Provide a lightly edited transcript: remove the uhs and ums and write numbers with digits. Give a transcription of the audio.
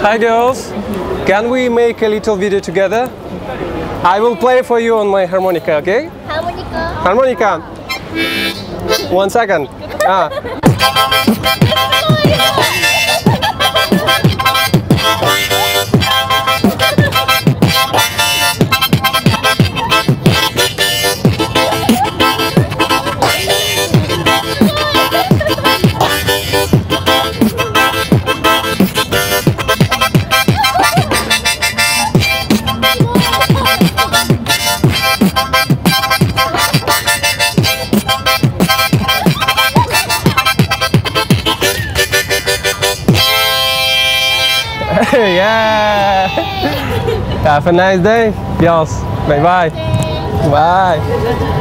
Hi girls, can we make a little video together? I will play for you on my harmonica, okay? Harmonica. Harmonica. 1 second. Yeah. Have a nice day, girls. Bye bye. Bye.